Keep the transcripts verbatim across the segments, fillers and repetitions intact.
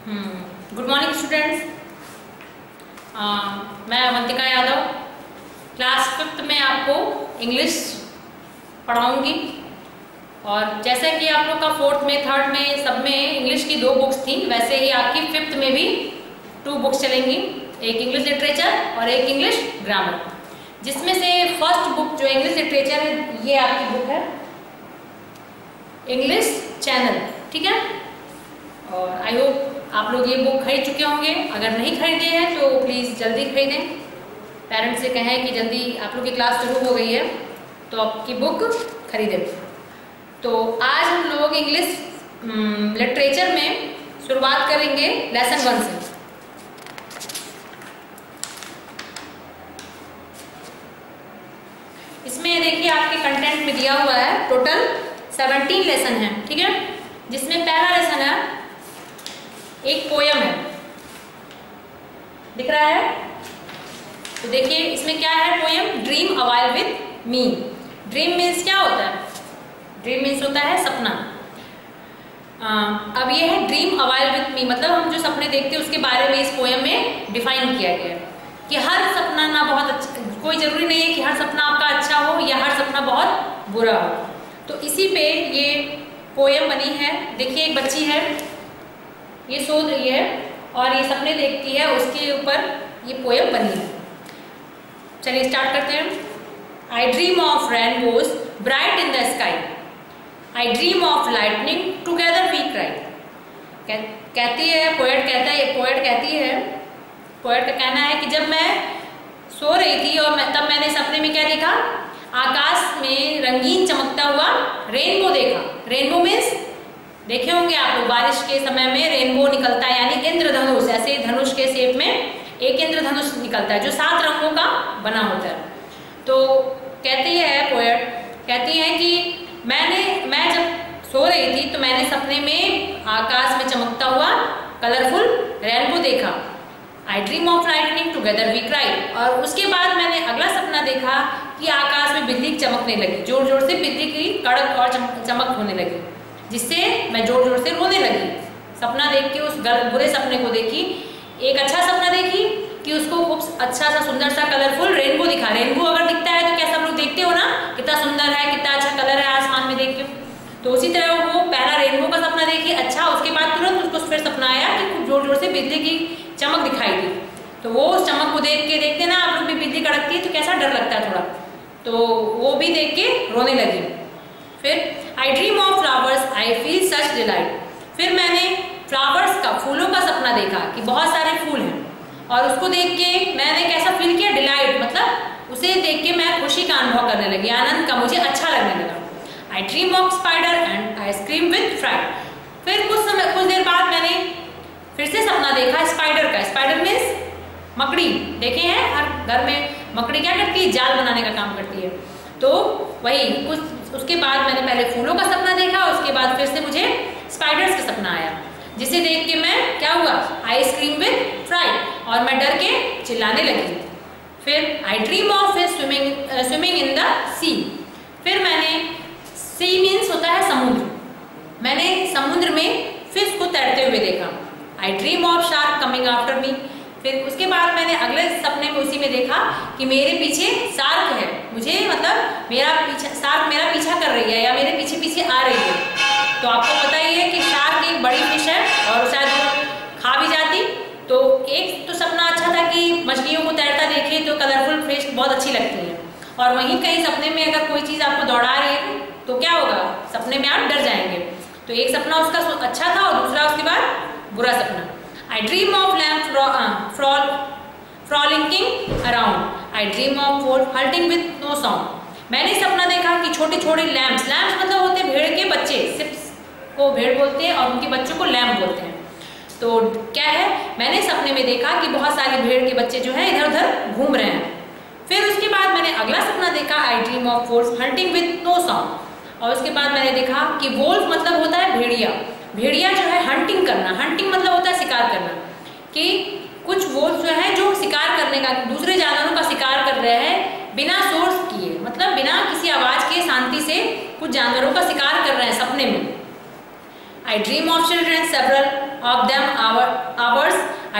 Good morning students. मैं Avantika Yadav class fifth में आपको इंग्लिश पढ़ाऊंगी। और जैसा कि आप लोग का फोर्थ में, थर्ड में, सब में इंग्लिश की दो बुक्स थी, वैसे ही आपकी फिफ्थ में भी टू बुक्स चलेंगी, एक इंग्लिश लिटरेचर और एक इंग्लिश ग्रामर। जिसमें से फर्स्ट बुक जो इंग्लिश लिटरेचर है, ये आपकी बुक है इंग्लिश चैनल, ठीक है। और आई होप आप लोग ये बुक खरीद चुके होंगे। अगर नहीं खरीदे हैं तो प्लीज़ जल्दी खरीदें। पेरेंट्स से कहें कि जल्दी, आप लोग की क्लास शुरू हो गई है तो आपकी बुक खरीदें। तो आज हम लोग इंग्लिश लिटरेचर में शुरुआत करेंगे लेसन वन से। इसमें देखिए आपके कंटेंट में दिया हुआ है टोटल सेवनटीन लेसन है, ठीक है। जिसमें पहला लेसन है, एक पोयम है, दिख रहा है। तो देखिए इसमें क्या है, poem dream a while with me. Dream means क्या होता है? ड्रीम मीन्स होता है सपना। आ, अब ये है dream a while with me, मतलब हम जो सपने देखते हैं उसके बारे में इस पोयम में डिफाइन किया गया है कि हर सपना ना बहुत अच्छा, कोई जरूरी नहीं है कि हर सपना आपका अच्छा हो या हर सपना बहुत बुरा हो। तो इसी पे ये पोयम बनी है। देखिए एक बच्ची है, ये सोच रही है और ये सपने देखती है, उसके ऊपर ये पोयम बनी है। चलिए स्टार्ट करते हैं। I dream of rainbows bright in the sky, I dream of lightning together we cry. कहती है पोएट, कहता है पोएट कहती है पोएट का कहना है कि जब मैं सो रही थी और मैं, तब मैंने सपने में क्या देखा, आकाश में रंगीन चमकता हुआ रेनबो देखा। रेनबो मीन्स देखे होंगे आप लोग, बारिश के समय में रेनबो निकलता है, यानी इंद्रधनुष, ऐसे धनुष के शेप में एक इंद्रधनुष निकलता है जो सात रंगों का बना होता है। तो कहती है पोएट, कहती है कि मैंने मैं जब सो रही थी तो मैंने सपने में आकाश में चमकता हुआ कलरफुल रेनबो देखा। I dream of lightning together we cry. और उसके बाद मैंने अगला सपना देखा कि आकाश में बिजली चमकने लगी, जोर जोर से बिजली की कड़क और चमक होने लगी, जिससे मैं जोर जोर से रोने लगी। सपना देख के उस बुरे सपने को देखी, एक अच्छा सपना देखी कि उसको खूब अच्छा सा सुंदर सा कलरफुल रेनबो दिखा। रेनबो अगर दिखता है तो कैसा आप लोग देखते हो ना, कितना सुंदर है, कितना अच्छा कलर है आसमान में देख के। तो उसी तरह वो पहला रेनबो का सपना देखी, अच्छा, उसके बाद तुरंत उसको फिर सपना आया कि खूब जोर जोर से बिजली की चमक दिखाई दी। तो वो उस चमक को देख के, देखते ना आप लोग भी, बिजली कड़कती है तो कैसा डर लगता है थोड़ा, तो वो भी देख के रोने लगी। फिर I dream of flowers I feel such delight. फिर मैंने फ्लावर्स का, फूलों का सपना देखा कि बहुत सारे फूल हैं, और उसको देख के मैंने कैसा फील किया, डिलाइट, मतलब उसे देख के मैं खुशी का अनुभव करने लगी, आनंद का, मुझे अच्छा लगने लगा। I dream of spider and I scream with fright. फिर कुछ समय कुछ देर बाद मैंने फिर से सपना देखा स्पाइडर का। स्पाइडर मीन्स मकड़ी, देखे हैं हर घर में मकड़ी क्या करती है, जाल बनाने का काम करती है। तो वही कुछ उसके बाद मैंने पहले फूलों का सपना देखा, उसके बाद फिर से मुझे स्पाइडर्स का सपना आया, जिसे देख के मैं क्या हुआ, आई स्क्रीम विद फ्राइट, और मैं डर के चिल्लाने लगी। फिर I dream of swimming swimming in the sea. फिर मैंने, सी मीन्स होता है समुद्र, मैंने समुद्र में फिश को तैरते हुए देखा। I dream of shark coming after me. फिर उसके बाद मैंने अगले सपने में उसी में देखा कि मेरे पीछे शार्क है, मुझे मतलब मेरा पीछा, शार्क मेरा पीछा कर रही है या मेरे पीछे पीछे आ रही है। तो आपको पता ही है कि शार्क एक बड़ी फिश है और शायद वो खा भी जाती। तो एक तो सपना अच्छा था कि मछलियों को तैरता देखे तो कलरफुल फिश बहुत अच्छी लगती है, और वहीं कहीं सपने में अगर कोई चीज़ आपको दौड़ा रही है तो क्या होगा, सपने में आप डर जाएंगे। तो एक सपना उसका अच्छा था और दूसरा उसके बाद बुरा सपना। I dream of lamp frolicking around, I dream of wolf hunting with no sound. मैंने सपना देखा कि छोटे छोटे लैम्प्स, लैम्प्स मतलब होते हैं भेड़ के बच्चे, सिप्स को भेड़ बोलते हैं और उनके बच्चों को लैम्प बोलते हैं। तो क्या है, मैंने सपने में देखा कि बहुत सारे भेड़ के बच्चे जो है इधर उधर घूम रहे हैं। फिर उसके बाद मैंने अगला सपना देखा, I dream of wolf hunting with no sound, और उसके बाद मैंने देखा कि वोल्फ मतलब होता है भेड़िया। भेड़िया जो है हंटिंग करना, हंटिंग मतलब होता है शिकार करना, कि कुछ वोल्फ जो है जो शिकार करने का, दूसरे जानवरों का शिकार कर रहे हैं बिना सोर्स किए, मतलब बिना किसी आवाज के शांति से कुछ जानवरों का शिकार कर रहे हैं सपने में। I dream of children, several of them are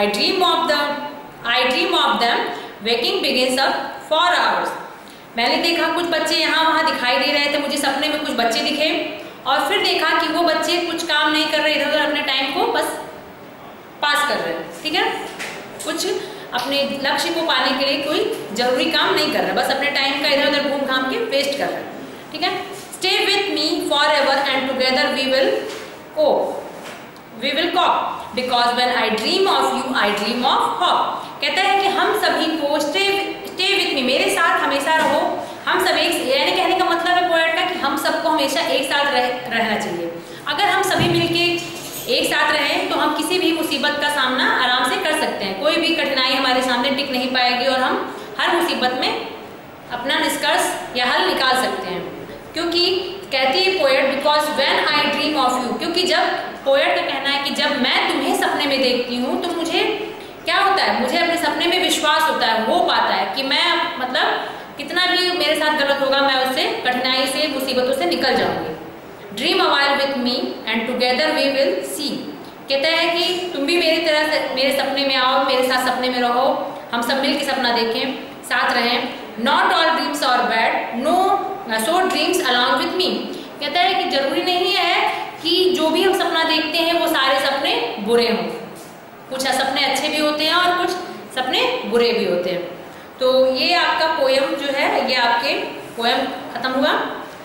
I dream of the I dream of them waking begins up for hours. मैंने देखा कुछ बच्चे यहाँ वहाँ दिखाई दे रहे थे, मुझे सपने में कुछ बच्चे दिखे और फिर देखा कि वो बच्चे कुछ काम नहीं कर रहे, इधर उधर अपने टाइम को बस पास कर रहे हैं, ठीक है, कुछ अपने लक्ष्य को पाने के लिए कोई जरूरी काम नहीं कर रहे, बस अपने टाइम का इधर उधर घूम घाम के वेस्ट कर रहे हैं, ठीक है। Stay with me forever and together we will cope. We will cope because when I dream of you, I dream of hope. कहता है कि हम सभी को stay stay with me, मेरे साथ हमेशा रहो, हम सब एक, यानी कहने का मतलब है पोएट का कि हम सबको हमेशा एक साथ रह, रहना चाहिए। अगर हम सभी मिलके एक साथ रहें तो हम किसी भी मुसीबत का सामना आराम से कर सकते हैं, कोई भी कठिनाई हमारे सामने टिक नहीं पाएगी और हम हर मुसीबत में अपना निष्कर्ष या हल निकाल सकते हैं। क्योंकि कहती है poet because when I dream of you, क्योंकि जब पोएट का कहना है कि जब मैं तुम्हें सपने में देखती हूँ तो मुझे क्या होता है, मुझे अपने सपने में विश्वास होता है, हो पाता है कि मैं मतलब कितना भी मेरे साथ गलत होगा मैं उससे कठिनाई से मुसीबतों से निकल जाऊंगी। Dream awhile with me and together we will see, कहता है कि तुम भी मेरी तरह से मेरे सपने में आओ, मेरे साथ सपने में रहो, हम सब मिल के सपना देखें, साथ रहें। Not all dreams are bad, no so dreams along with me, कहता है कि जरूरी नहीं है कि जो भी हम सपना देखते हैं वो सारे सपने बुरे हों, कुछ सपने अच्छे भी होते हैं और कुछ सपने बुरे भी होते हैं। तो ये आपका पोयम जो है ये आपके पोयम खत्म हुआ।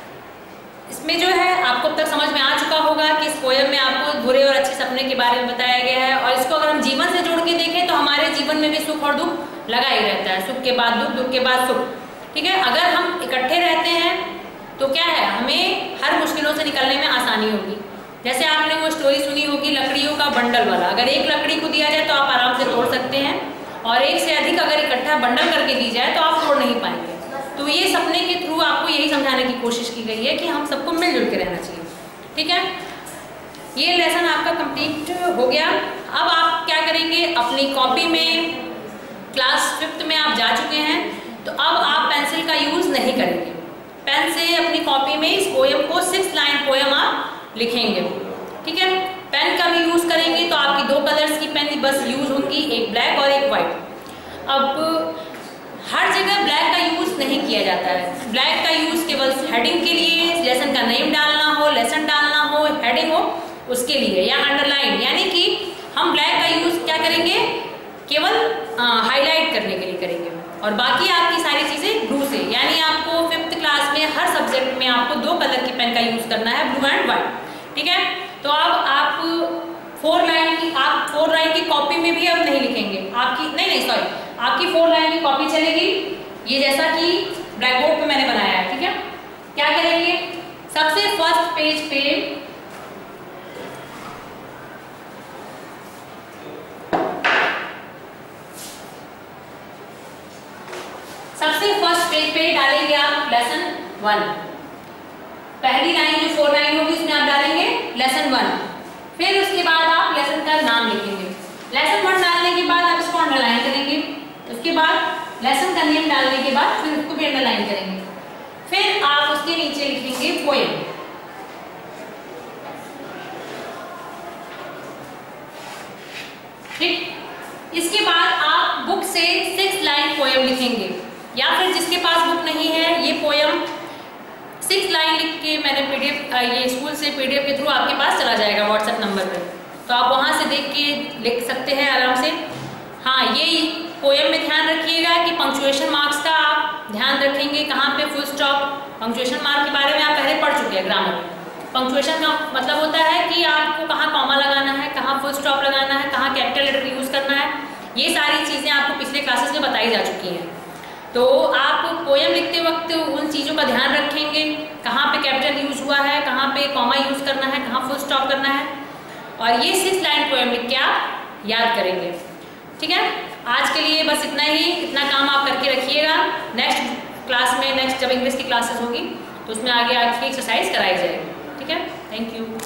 इसमें जो है आपको अब तक समझ में आ चुका होगा कि इस पोयम में आपको बुरे और अच्छे सपने के बारे में बताया गया है और इसको अगर हम जीवन से जोड़ के देखें तो हमारे जीवन में भी सुख और दुख लगा ही रहता है, सुख के बाद दुख, दुख के बाद सुख, ठीक है। अगर हम इकट्ठे रहते हैं तो क्या है, हमें हर मुश्किलों से निकलने में आसानी होगी। जैसे आपने वो स्टोरी सुनी होगी लकड़ियों का बंडल वाला, अगर एक लकड़ी को दिया जाए तो आप आराम से तोड़ सकते हैं और एक से अधिक अगर इकट्ठा बंडल करके दी जाए तो आप तोड़ नहीं पाएंगे। तो ये सपने के थ्रू आपको यही समझाने की कोशिश की गई है कि हम सबको मिलजुल के रहना चाहिए, ठीक है। ये लेसन आपका कंप्लीट हो गया। अब आप क्या करेंगे, अपनी कॉपी में क्लास फिफ्थ में आप जा चुके हैं तो अब आप पेंसिल का यूज नहीं करेंगे, पेन से अपनी कॉपी में इस पोयम को सिक्स लाइन पोयम आप लिखेंगे, ठीक है। पेन का भी यूज करेंगे तो आपकी दो कलर्स की पेन बस यूज होंगी, एक ब्लैक और एक वाइट। अब हर जगह ब्लैक का यूज नहीं किया जाता है, ब्लैक का यूज केवल हेडिंग के लिए, लेसन का नेम डालना हो, लेसन डालना हो, हेडिंग हो उसके लिए, या अंडरलाइन, यानी कि हम ब्लैक का यूज क्या करेंगे, केवल हाईलाइट करने के लिए करेंगे और बाकी आपकी सारी चीजें ब्लू से, यानी आपको फिफ्थ क्लास में हर सब्जेक्ट में आपको दो कलर की पेन का यूज करना है, ब्लू एंड व्हाइट, ठीक है। तो अब आप फोर लाइन की आप फोर लाइन की कॉपी में भी अब नहीं लिखेंगे, आपकी नहीं नहीं सॉरी आपकी फोर लाइन की कॉपी चलेगी, ये जैसा कि ब्लैक बोर्ड पे मैंने बनाया है, ठीक है। क्या करेंगे, सबसे फर्स्ट पेज पे सबसे फर्स्ट पेज पे डालेंगे आप लेसन वन, पहली लाइन जो फोर लाइन होगी उसमें आप डालेंगे लेसन वन, फिर उसके बाद आप लेसन का नाम लिखेंगे, लेसन वन डालने के बाद आप इसको अंडरलाइन करेंगे, उसके बाद लेसन का नेम डालने के बाद फिर उसको भी अंडरलाइन करेंगे, फिर आप उसके नीचे लिखेंगे पोएम, ठीक। इसके बाद आप बुक से सिक्स लाइन पोएम लिखेंगे, या फिर जिसके पास बुक नहीं है ये पोएम सिक्स लाइन लिख के मैंने पीडीएफ ये स्कूल से पीडीएफ के थ्रू आपके पास चला जाएगा व्हाट्सएप नंबर पे, तो आप वहां से देख के लिख सकते हैं आराम से। हाँ, ये पोएम में ध्यान रखिएगा कि पंक्चुएशन मार्क्स का आप ध्यान रखेंगे, कहाँ पे फुल स्टॉप, पंक्चुएशन मार्क के बारे में आप पहले पढ़ चुके हैं ग्रामर में। पंक्चुएशन का मतलब होता है कि आपको कहाँ कॉमा लगाना है, कहाँ फुल स्टॉप लगाना है, कहाँ कैपिटल लेटर यूज करना है, ये सारी चीजें आपको पिछले क्लासेस में बताई जा चुकी हैं। तो आप पोएम लिखते वक्त उन चीज़ों का ध्यान रखेंगे, कहाँ पे कैपिटल यूज हुआ है, कहाँ पे कॉमा यूज करना है, कहाँ फुल स्टॉप करना है, और ये सिक्स लाइन पोएम लिख के आप याद करेंगे, ठीक है। आज के लिए बस इतना ही, इतना काम आप करके रखिएगा। नेक्स्ट क्लास में, नेक्स्ट जब इंग्लिश की क्लासेस होगी तो उसमें आगे आगे एक्सरसाइज कराई जाएगी, ठीक है। Thank you.